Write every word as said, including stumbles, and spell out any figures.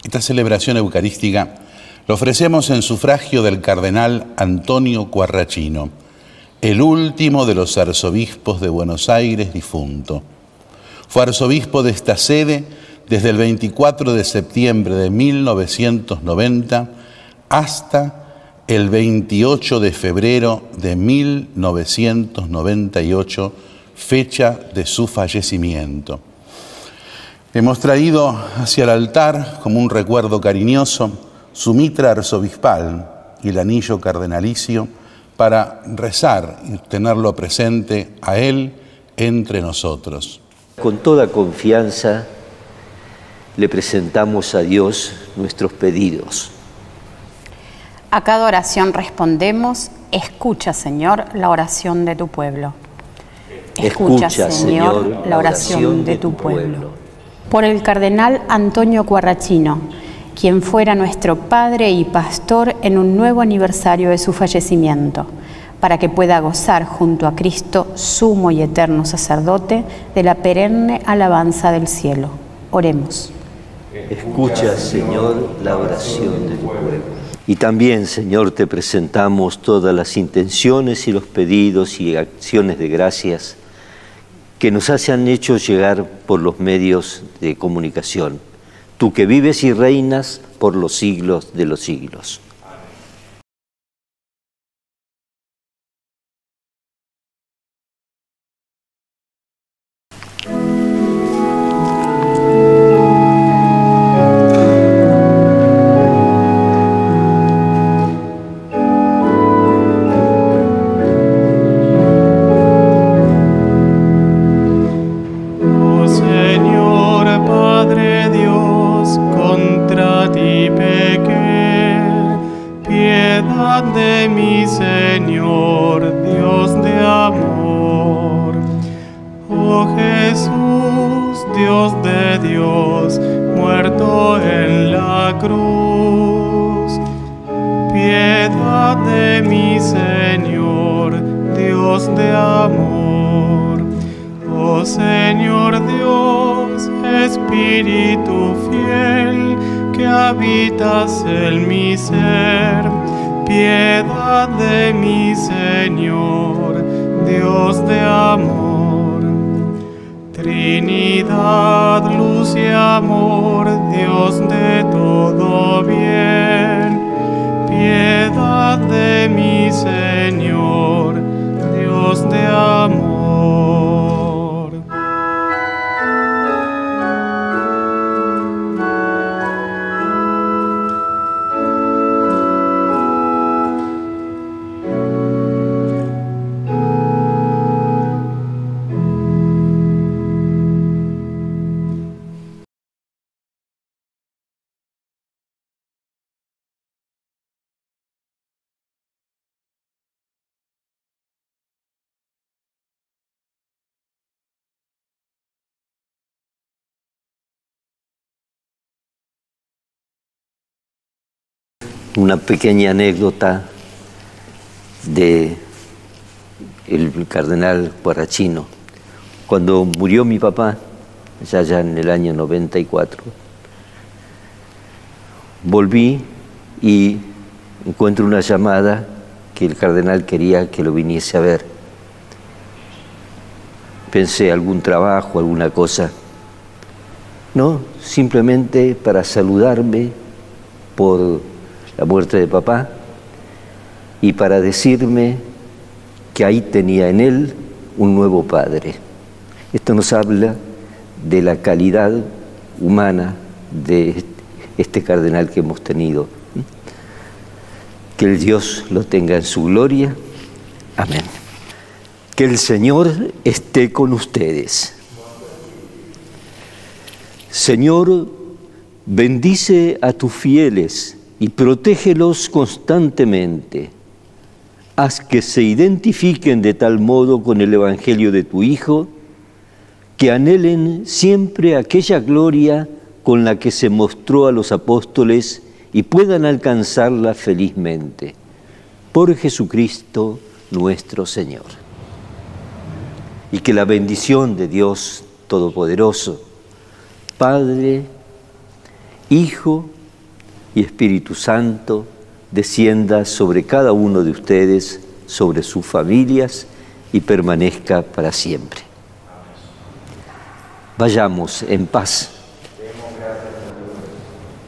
Esta celebración eucarística la ofrecemos en sufragio del cardenal Antonio Quarracino, el último de los arzobispos de Buenos Aires difunto. Fue arzobispo de esta sede desde el veinticuatro de septiembre de mil novecientos noventa hasta el veintiocho de febrero de mil novecientos noventa y ocho, fecha de su fallecimiento. Hemos traído hacia el altar, como un recuerdo cariñoso, su mitra arzobispal y el anillo cardenalicio para rezar y tenerlo presente a él entre nosotros. Con toda confianza le presentamos a Dios nuestros pedidos. A cada oración respondemos: escucha, Señor, la oración de tu pueblo. Escucha, Escucha, Señor, Señor, la oración de tu pueblo. Por el cardenal Antonio Quarracino, quien fuera nuestro padre y pastor en un nuevo aniversario de su fallecimiento, para que pueda gozar junto a Cristo, sumo y eterno sacerdote, de la perenne alabanza del cielo. Oremos. Escucha, Señor, la oración de tu pueblo. Y también, Señor, te presentamos todas las intenciones y los pedidos y acciones de gracias que nos hayan hecho llegar por los medios de comunicación. Tú que vives y reinas por los siglos de los siglos. de mi Señor, Dios de amor. Oh Jesús, Dios de Dios, muerto en la cruz. Piedad de mi Señor, Dios de amor. Oh Señor Dios, Espíritu fiel, que habitas en mi ser, piedad de mi Señor, Dios de amor. Trinidad, luz y amor, Dios de todo bien, piedad de mi Señor, Dios de amor. Una pequeña anécdota de el cardenal Quarracino. Cuando murió mi papá, ya, ya en el año noventa y cuatro, volví y encuentro una llamada que el cardenal quería que lo viniese a ver. Pensé algún trabajo, alguna cosa. No, simplemente para saludarme por la muerte de papá y para decirme que ahí tenía en él un nuevo padre. Esto nos habla de la calidad humana de este cardenal que hemos tenido. Que el Dios lo tenga en su gloria. Amén. Que el Señor esté con ustedes. Señor, bendice a tus fieles y protégelos constantemente. Haz que se identifiquen de tal modo con el Evangelio de tu Hijo, que anhelen siempre aquella gloria con la que se mostró a los apóstoles y puedan alcanzarla felizmente. Por Jesucristo nuestro Señor. Y que la bendición de Dios Todopoderoso, Padre, Hijo y Espíritu Santo, descienda sobre cada uno de ustedes, sobre sus familias y permanezca para siempre. Vayamos en paz.